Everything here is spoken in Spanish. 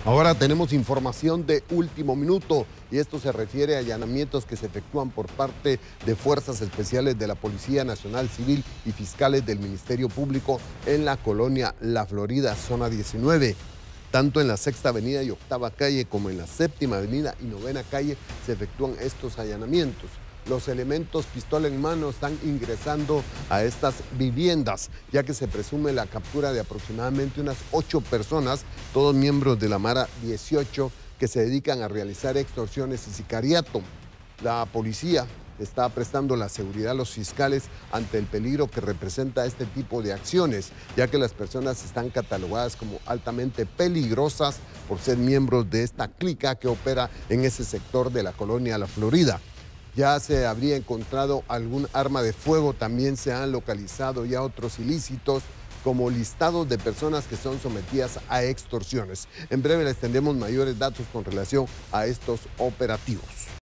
Ahora tenemos información de último minuto y esto se refiere a allanamientos que se efectúan por parte de fuerzas especiales de la Policía Nacional Civil y fiscales del Ministerio Público en la colonia La Florida, zona 19. Tanto en la Sexta Avenida y Octava Calle como en la Séptima Avenida y Novena Calle se efectúan estos allanamientos. Los elementos pistola en mano están ingresando a estas viviendas, ya que se presume la captura de aproximadamente unas 8 personas, todos miembros de la Mara 18, que se dedican a realizar extorsiones y sicariato. La policía está prestando la seguridad a los fiscales ante el peligro que representa este tipo de acciones, ya que las personas están catalogadas como altamente peligrosas por ser miembros de esta clica que opera en ese sector de la colonia La Florida. Ya se habría encontrado algún arma de fuego, también se han localizado ya otros ilícitos como listados de personas que son sometidas a extorsiones. En breve les tendremos mayores datos con relación a estos operativos.